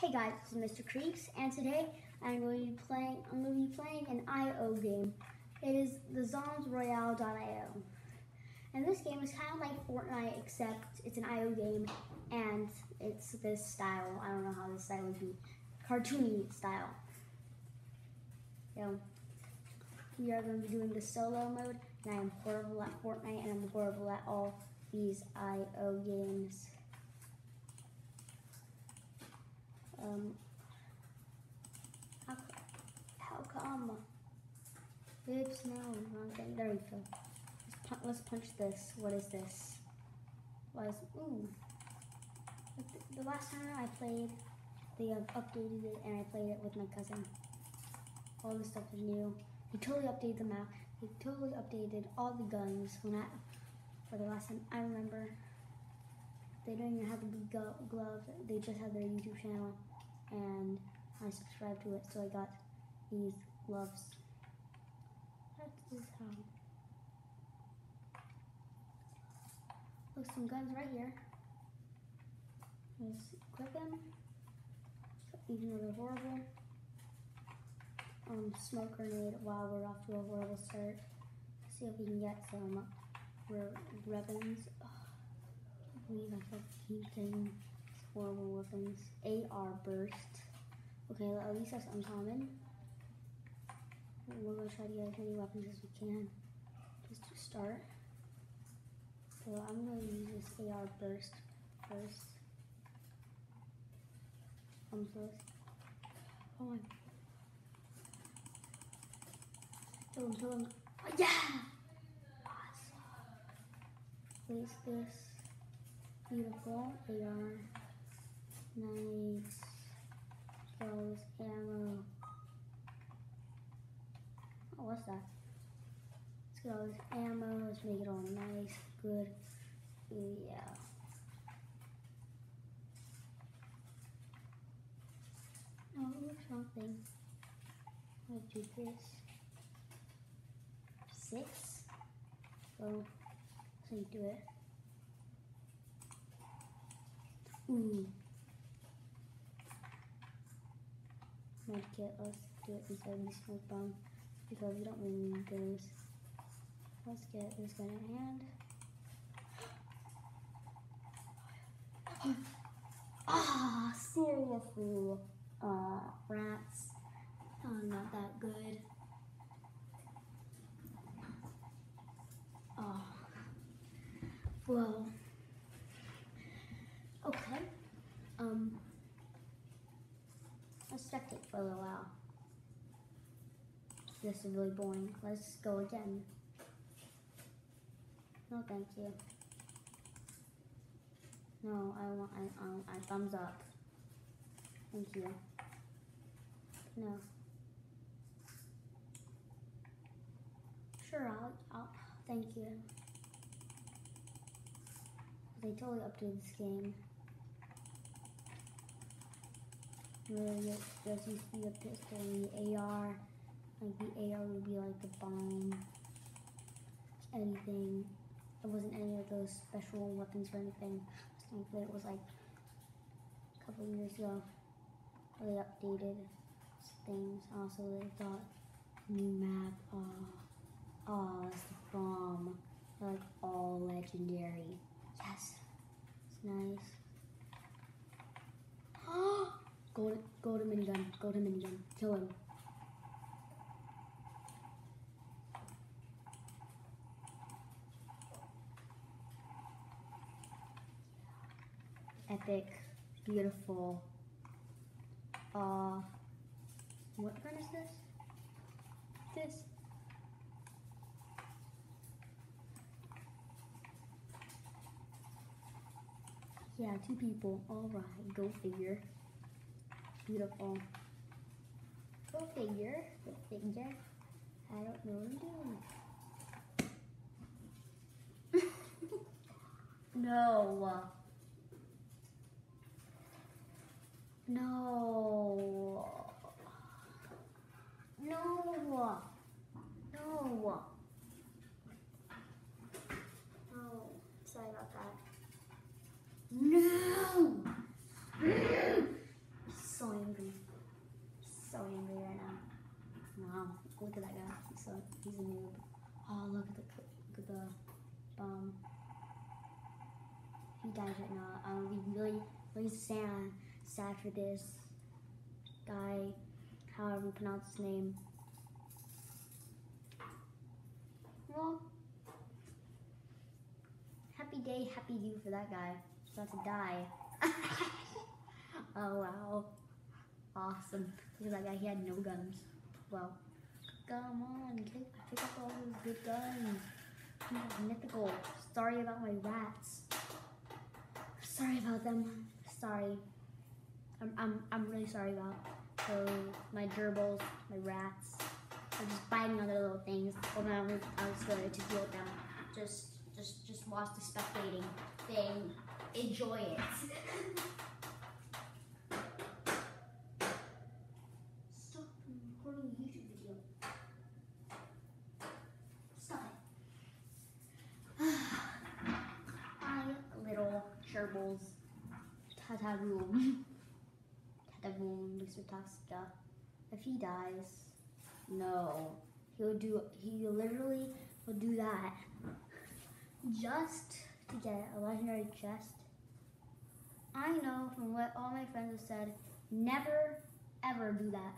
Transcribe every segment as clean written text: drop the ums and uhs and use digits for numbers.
Hey guys, this is Mr. Creeps, and today I'm going to be playing an IO game. It is the ZomsRoyale.io. And this game is kind of like Fortnite, except it's an IO game, and it's this style. I don't know how this style would be. Cartoony style. So, we are going to be doing the solo mode, and I am horrible at Fortnite, and I'm horrible at all these IO games. How come? Oops, no, wrong thing. There we go. Let's punch this. What is this? Ooh. The last time I played, they have updated it, and I played it with my cousin. All this stuff is new. They totally updated the map. They totally updated all the guns for the last time I remember. They don't even have to be gloves. They just have their YouTube channel, and I subscribed to it, so I got these gloves. That's this how. Look, some guns right here. Let's equip them, even though they're horrible. Smoke grenade. Wow, we're off to a horrible start. Let's see if we can get some weapons. I believe I kept keeping horrible weapons. AR burst. Okay, at least that's uncommon. We're gonna try to get as many weapons as we can just to start. So I'm gonna use this AR burst first. I'm close. Oh my. Kill him. Oh, yeah! Awesome. Place this. Beautiful. AR. Nice. Those ammo. Oh, what's that? Let's get all this ammo. Let's make it all nice, good. Yeah. Oh, look, something. I'll do this. 6. So you do it. Ooh. Medkit, let's do it instead of the smoke bomb because we don't really need those. Let's get this gun in hand. Ah, seriously. Rats. Oh, not that good. Oh. Well. Okay. Let's check it for a little while. This is really boring. Let's go again. No, thank you. No, I thumbs up. Thank you. No. Sure, I'll thank you. They totally updated this game. Really, there used to be a pistol and the AR. Like the AR would be like the bomb. Anything. It wasn't any of those special weapons or anything. I think it was like a couple years ago. They updated things. Also, they got new map. Oh, it's the bomb. They're like all legendary. Yes, it's nice. Go to minigun. Go to minigun. Kill him. Epic. Beautiful. What gun is this? This. Yeah, 2 people. Alright, go figure. Beautiful. Go figure. Go figure. I don't know what I'm doing. No. No. No. No. Oh, sorry about that. No. it not. I'm gonna be really, really sad for this guy, however you pronounce his name. Well, happy day, happy you for that guy. He's about to die. Oh wow. Awesome. Look at that guy, he had no guns. Well, come on, pick up all those good guns. He's mythical. Sorry about my rats. Sorry about them. Sorry. I'm really sorry about my gerbils, my rats. They're just biting on their little things. Well, now I was going to deal with them. Just watch the spectating thing. Enjoy it. Stop recording a YouTube video. Stop it. My little gerbils. Tataboom. Tataboom, Mr. Toxica. If he dies, no. He literally will do that. Just to get a legendary chest. I know from what all my friends have said, never ever do that.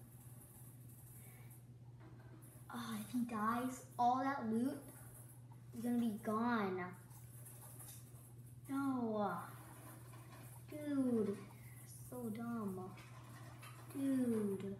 Oh, if he dies, all that loot is gonna be gone. No. Dude, so dumb. Dude.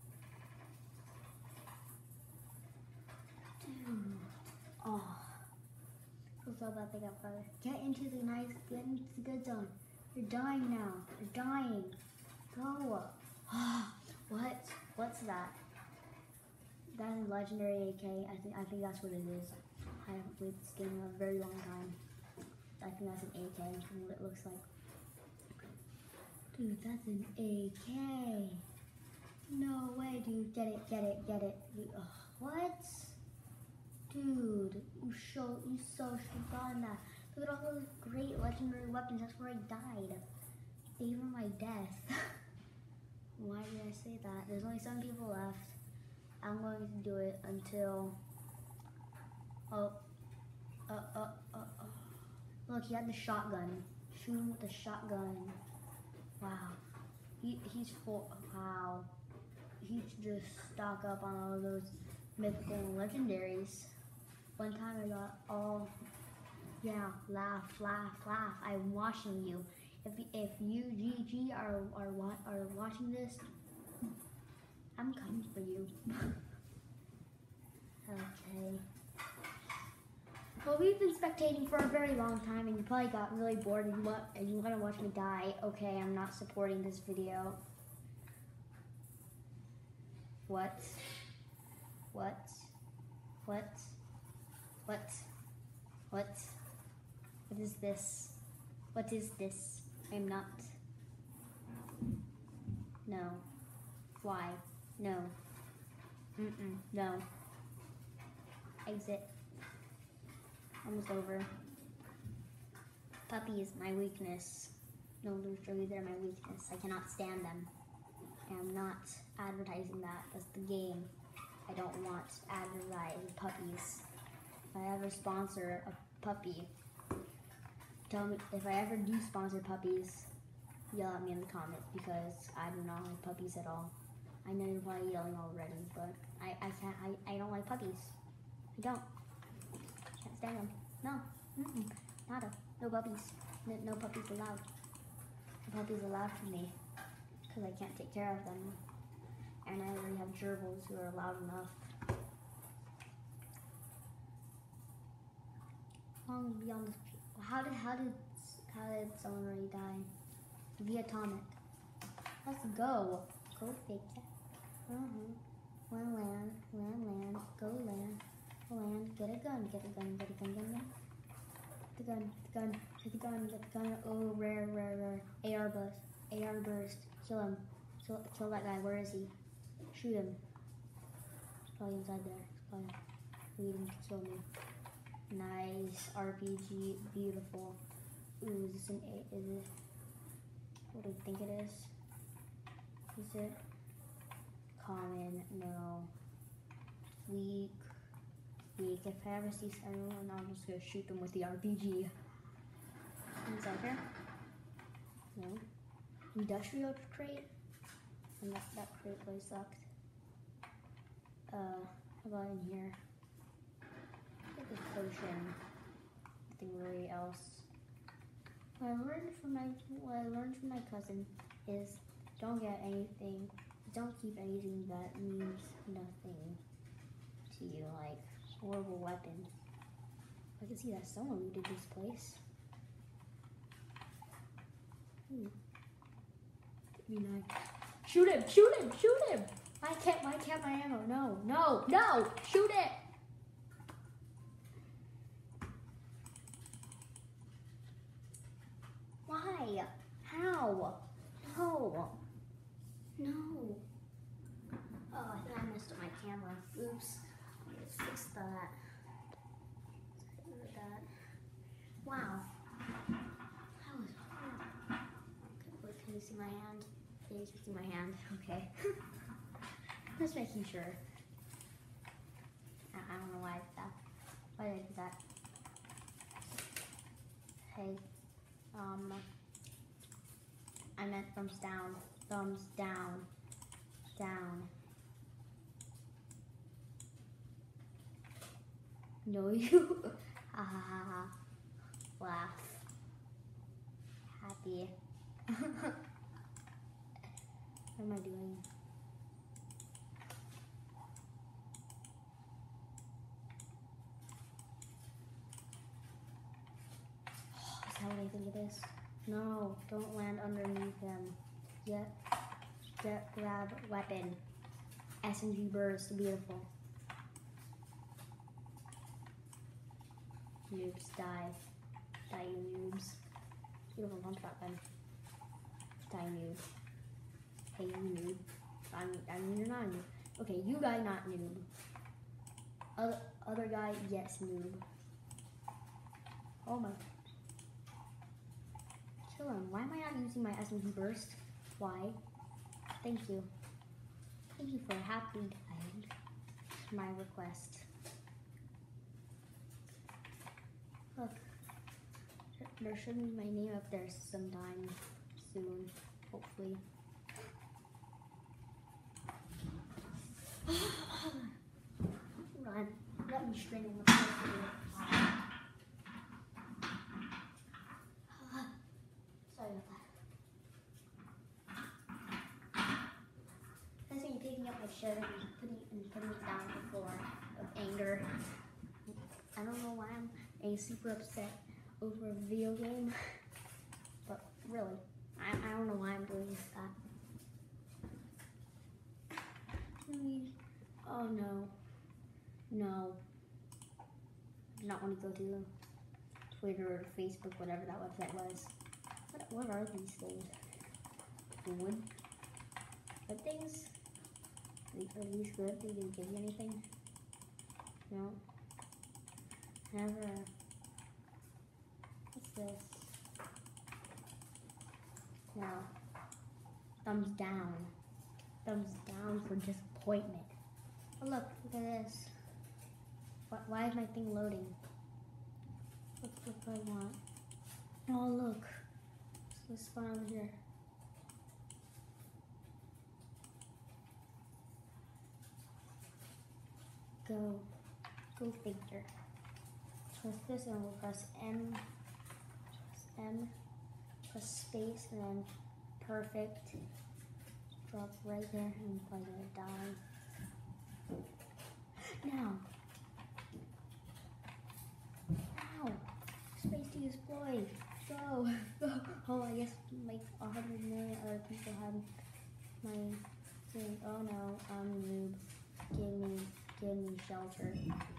Oh. So bad they got further. Get into the good zone. You're dying now. You're dying. Go. What's that? That is legendary AK. I think that's what it is. I haven't played this game in a very long time. I think that's an AK from what it looks like. Dude, that's an AK. No way, dude. Get it. Dude, what? Dude, you so should have gotten that. Look at all those great legendary weapons. That's where I died. Favor my death. Why did I say that? There's only 7 people left. I'm going to do it until... Look, he had the shotgun. Shoot him with the shotgun. Wow. He's full. Wow. He should just stock up on all those mythical and legendaries. One time I got all, yeah, laugh. I'm watching you. If you, GG, are watching this, I'm coming for you. Okay. Well, we've been spectating for a very long time, and you probably got really bored, and you want to watch me die. Okay, I'm not supporting this video. What is this? What is this? I'm not. No. Why? No. No. Exit. Almost over. Puppy is my weakness. No, literally they're my weakness. I cannot stand them. And I'm not advertising that. That's the game. I don't want to advertise puppies. If I ever sponsor a puppy, tell me. If I ever do sponsor puppies, yell at me in the comments because I do not like puppies at all. I know you're probably yelling already, but I don't like puppies. I don't. Can't stand them. No. Nada. No puppies. No puppies allowed. No puppies allowed for me because I can't take care of them. And I already have gerbils who are loud enough. How long be on this? How did someone already die? The atomic. Let's go. Go fake it. One land. Go land. Get a gun. Get the gun. Get the gun. Oh, rare. AR burst. Kill him. Kill that guy. Where is he? Shoot him. He's probably inside there. He's probably waiting to kill me. Nice. RPG. Beautiful. Ooh, is this an 8? Is it? What do you think it is? Is it? Common. No. Weak. If I ever see anyone, I'm just gonna shoot them with the RPG. inside here? No. Industrial crate? And that crate really sucked. How about in here? Like a potion. Nothing really else. What I learned from my cousin is don't get anything, don't keep anything that means nothing to you, like horrible weapons. I can see that someone looted this place. Be nice. Shoot him! Shoot him! Shoot him! Why can't my ammo? No! No! No! Shoot it! Why? How? No! No! Oh, I think I messed up my camera. Oops. Let's fix that. That. Wow. That was horrible. Okay, can you see my hand? Can you see my hand? Okay. Just making sure. I don't know why I did that. Why did I do that? Hey. I meant thumbs down. Thumbs down. Down. No, you. Ha ha ha ha. Laugh. Happy. What am I doing? Is that what I think it is? No, don't land underneath him. Grab weapon. SMG burst, beautiful. Noobs, die. Die, you noobs. Beautiful pump shotgun. Die, noob. Hey, you noob. I mean, you're not a noob. Okay, you guy, not noob. Other guy, yes, noob. Oh my. Kill him. Why am I not using my SMG burst? Why? Thank you. Thank you for a happy end. My request. Look. There should be my name up there sometime soon. Hopefully. Run. Let me string in the place. Sorry about that. That's me picking up my shirt and putting it down on the floor of anger. I don't know why I'm super upset over a video game, but really, I don't know why I'm doing that. Oh no. No. I do not want to go to Twitter or Facebook, whatever that website was. What are these things? Wood? What things? Are these good? They didn't give you anything? No. Never. What's this? No. Thumbs down. Thumbs down for disappointment. Oh look at this. Why is my thing loading? What do I want? Oh look. Let's spawn over here. Go figure. Press this and we'll press M. Press M. Press space and then perfect. Drop right there and I'm gonna die. Now. Ow. Space to exploit. Go. Oh, I guess like 100 million other people have my thing. Oh no, I'm a noob. Give me shelter.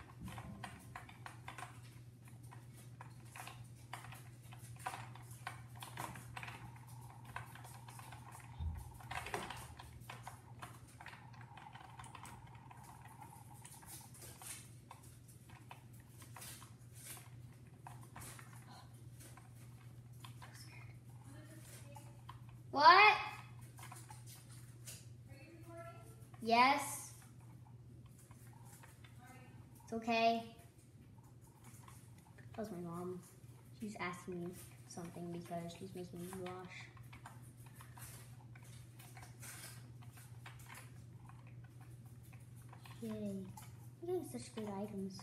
What? Yes. It's okay. That was my mom. She's asking me something because she's making me blush. Yay. I'm getting such good items.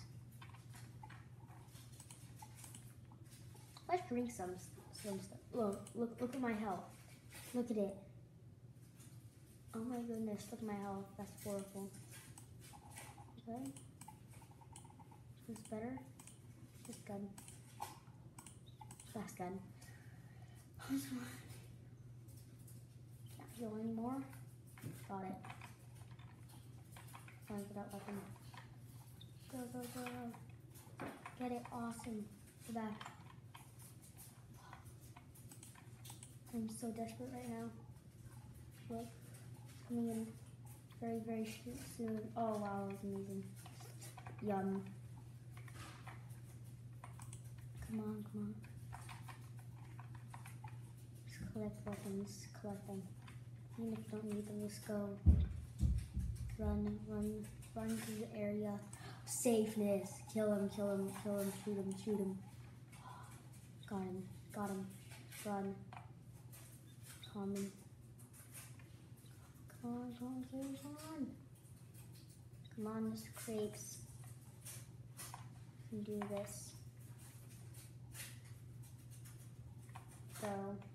Let's drink some stuff. Look at my health. Look at it. Oh my goodness, look at my health. That's horrible. Okay. Is this better? This gun. Last gun. Can't heal anymore. Got it. Find that weapon. Go, go, go. Get it. Awesome. Go back. I'm so desperate right now. Look. Coming in very, very soon. Oh wow, that was amazing. Yum. Come on, come on. Just collect weapons. Collect them. Even if you don't need them, just go. Run, run, run to the area. Safeness. Kill him, kill him, kill him, shoot him, shoot him. Got him, got him. Run. Common. Come on, come on, come on. Come on, Mr. Craigs. You can do this. So,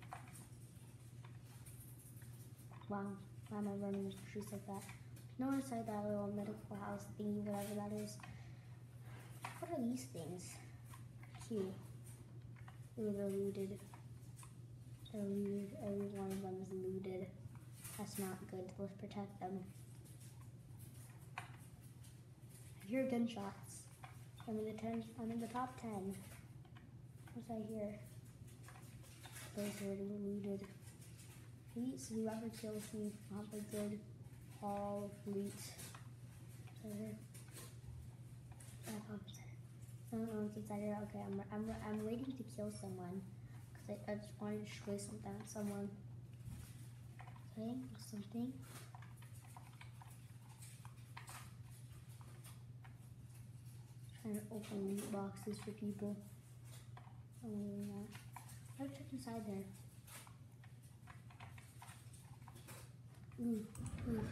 wow, why am I running trees like that? No inside that little medical house thingy, whatever that is. What are these things? Cute. Ooh, they're looted. They're looted. Every one of them is looted. That's not good. Let's protect them. I hear gunshots. I'm in the top 10. What's I hear? Those are looted. Please, whoever kills me, have a good all loot. I don't know what's inside here. Okay, I'm waiting to kill someone because I just wanted to destroy someone. Okay, something. Trying to open loot boxes for people. Let's check inside there. Ooh, ooh.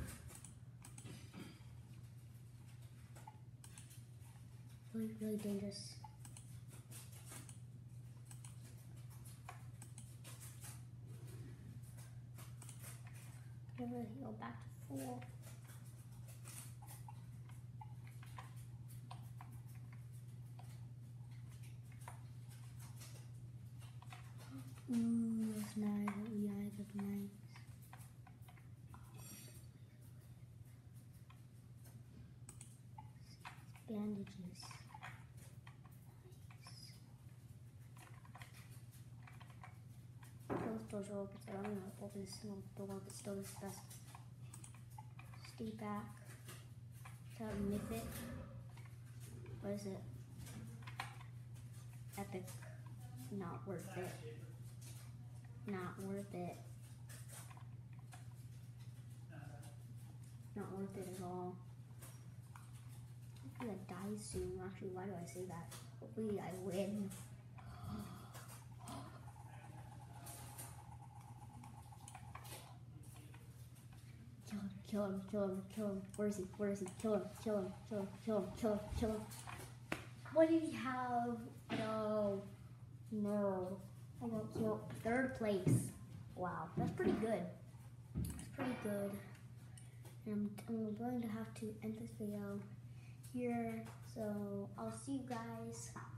Really, really dangerous. Never heal back to full. Ooh, that's nice. Yeah, that's nice. Bandages. Nice. Those doors are open, so I don't know how to open this single door, but still this best. Stay back. Try to nip it. What is it? Epic. Not worth it. Not worth it. Not worth it at all. I'm gonna die soon. Actually, why do I say that? Hopefully I win. Kill him, kill him, kill him. Where is he? Where is he? Kill him, kill him, kill him, kill him, kill him, kill him. What did he have? No. No. I got killed. 3rd place. Wow, that's pretty good. That's pretty good. And I'm going to have to end this video here. So I'll see you guys